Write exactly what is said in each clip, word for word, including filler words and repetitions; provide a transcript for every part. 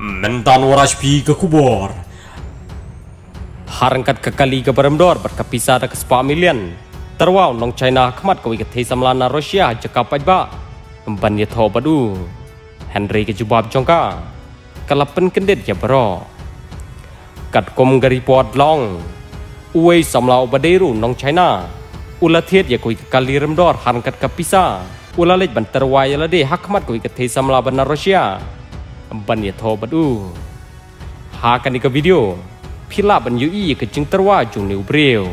Mentan warashpi ke kubur. Harangkat ke kali ke beremdor berkepisah ke sepak milian. Terwau nong China kemat ke wiket hei samlana Rusia jaka pajba. Empan ya tho badu. Henry ke jubab jongka. Kalapen kendit ya bro. Kat kom gari pot long. Uwe samlau baderu nong China. Ula thiet ya kui ke kali remdor harangkat ke pisah. Ula lej ban terwai ya lade hakmat ke wiket hei samla bana Rusia. Ban ya tho badu. Hakan ke video. Pila ban yu i ke jing terwa jung ni ubreu.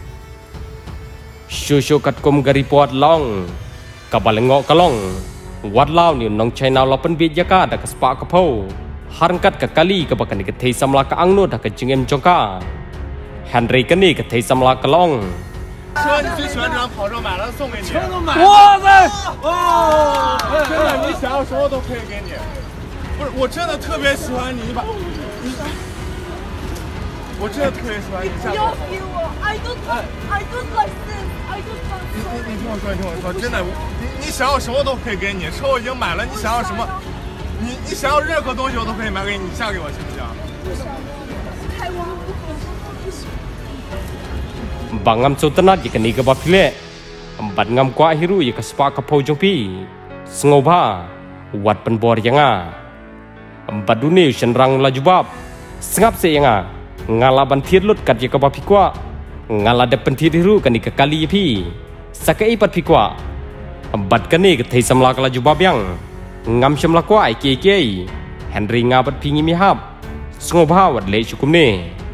Shushu kat kom gari pot long. Kabalengok kalong. Wat lau ni nong China lapan bit jaka da ke sepak ke pau. Harangkat ke kali ke bakan ke thei samla ke angno da ke jing em jongka. Henry ke ni ke thei samla ke long. 车你最喜欢这辆跑车，买了送给你。车都买了。 哇塞！ 哇！真的，你想要什么都可以给你。不是，我真的特别喜欢你，你把，你，我真的特别喜欢你。 不要给我 ！I don't, I don't like this. I don't want. 你你你听我说，你听我说，真的，你你想要什么都可以给你。车我已经买了，你想要什么？你你想要任何东西我都可以买给你，你嫁给我行不行？ 不想要，太王不可不行。 Bangam sultanat jika ni ke bapile. Empat ngam kuat hiru jika sepak kapau jompi. Sengoba. Wat penbor yanga. Empat dunia senrang lajubab. Sengap se yanga. Ngalaban tiat lut kat jika bapikwa. Ngalada pentit hiru kan ke kali pi. Sakai pat pikwa. Empat kani ke thei samla kala jubab yang. Ngam semla kwa ai ke ke. Henry ngabat pingi mihab. Sengoba wat le cukum ni.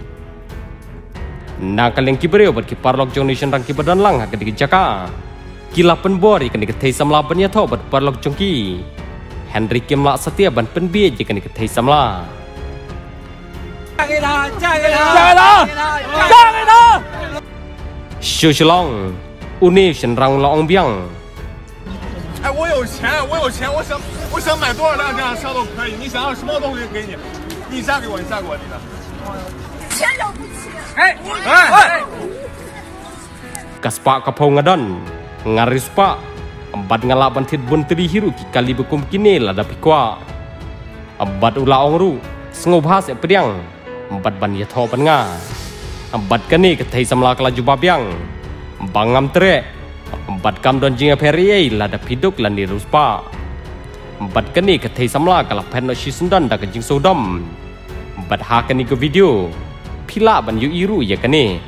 Nakal yang kibereu ber kiparlok jong nation rang kibadan lang hak di jaka. Kila penbor ikan di thei samla ban ya tho ber parlok jongki. Henry kimla setia ban penbie jika di thei samla. 嫁给他，嫁给他，嫁给他，嫁给他。 Shu shlong, uni shen rang long biang. 哎，我有钱，我有钱，我想我想买多少辆这样车都可以，你想要什么都可以给你。你嫁给我，你嫁给我，你的。 钱了不起！ 哎哎！ Kaspa kapau ngadon, ngarispa. Empat ngalaban tit buntri hiru ki kali bekum kini lada pikwa. Empat ula ongru, sengobha se pediang. Empat ban ya tho ban nga. Empat kani ke thei samla kala jubabyang. Bangam tre. Empat kam don jinga periai lada piduk lan ni ruspa. Empat kani ke thei samla kala pen no shisundan da ke jing sodom. Empat ha kani ke video. Pila ban yu iru ya kani.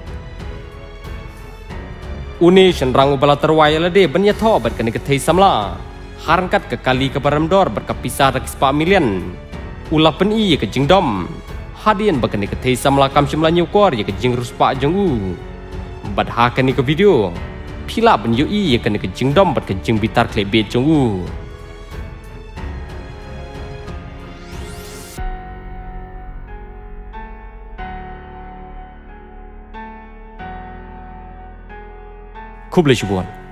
Uni senrang ubala terwaya lade ban ya tho bat kani ke thei samla. Harangkat ke kali ke baramdor berkepisah dak sepa milian. Ula pen i ya ke jingdom. Hadian bakani ke thei samla kam shimla nyukor ya ke jing ruspa jengu. Bat ha kani ke video. Pila ban yu i ya kani ke jingdom bat ke jing bitar klebe jengu. खूब ले शुभ